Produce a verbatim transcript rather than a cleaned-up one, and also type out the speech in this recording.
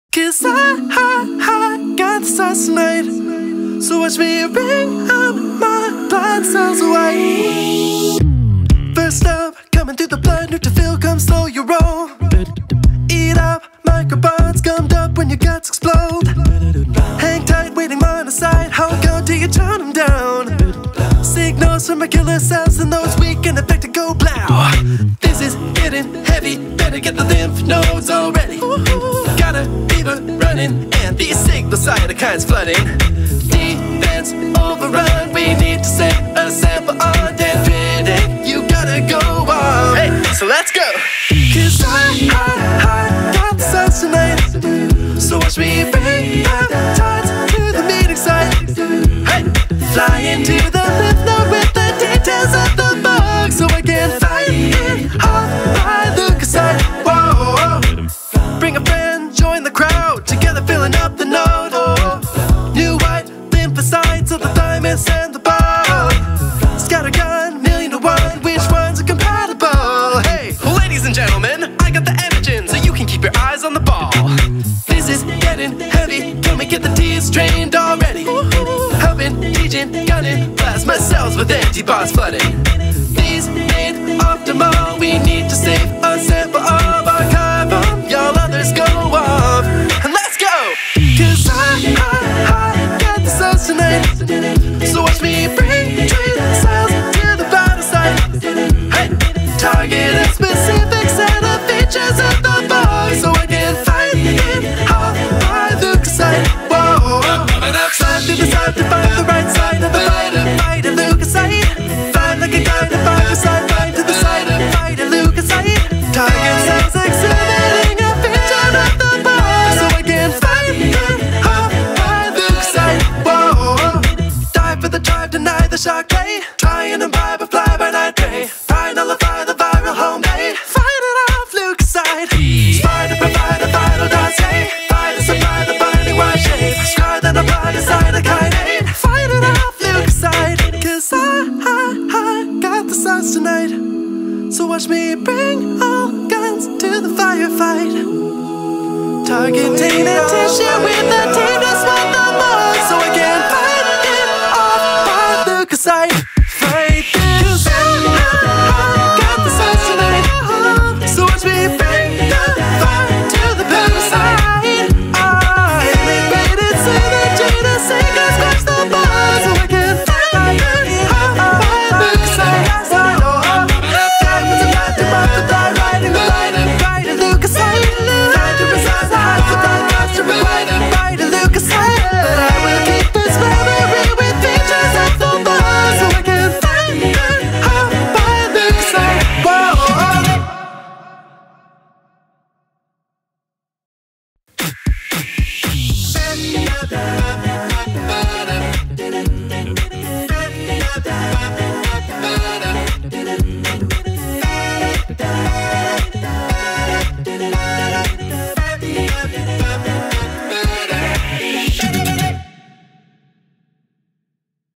Cause I, I, I got the sauce tonight. So watch me bring up my blind cells away. First up, coming through the blood, Neutrophil, come slow your roll. Eat up, microbiomes gummed up when your guts explode. Hang tight, waiting monocyte, hold on till you turn them down. Signals from my killer cells and those weak and affected go blao. This is getting heavy, better get the lymph nodes already. Got a fever running and these signal cytokines flooding. Defense overrun, we need to send a sample on Dendritic. You gotta go on. Hey, so let's go. Cause I, I, I got the sauce tonight. So watch me bring peptides to the meeting site. Hey, fly into the lymph node with the details of the bug, so I can fight it off by leukocyte. Whoa, whoa. Bring a friend, join the crowd, together filling up the node. Oh, new white lymphocytes of the thymus and the ball. Scattergun, million to one, which ones are compatible? Hey, ladies and gentlemen, I got the antigen, so you can keep your eyes on the ball. This is getting heavy, can we get the tears drained already? Helping, teaching, gunning, plasma cells with antibodies flooding. These ain't optimal, we need to save a sample of our carbon. Y'all others go off, and let's go! Cause I, I, I got the cells tonight. So watch me bring treat cells to the vital site. Hey, target a specific set of features of the bug, so I can fight it off by leukocyte. Whoa, slide through the side to find the right side of the fight and fight a leukocyte. Find like a guide to find the side, fight to the side and fight a leukocyte. Target cells exhibiting a feature of the bug, so I can fight it off by leukocyte. Whoa, die for the tribe, deny the shock play. Try and imbibe a fly-by-night prey. Try nullify the viral home day. Fight it off leukocyte. Spy to provide a vital dossier. Fight to supply the binding Y shape. Scar then apply the cytokine. Fight it off leukocyte. Cause I, I, I got the sauce tonight. So watch me bring all guns to the firefight. Target tainted tissue with the team to swap the mug, so I can fight it off by leukocyte. Fight this. I, I got the sauce tonight. So watch me bring the fire to the parasite. I elevated synergy to sink and squash the bug, so I can fight it off by leukocyte. Diamonds and light to multiply, riding the light and fight a leukocyte. Time to reside the high for that cost to rewind and fight a leukocyte. But I will keep this memory with features of the bug, so I can fight it off by leukocyte. Whoa. Whoa.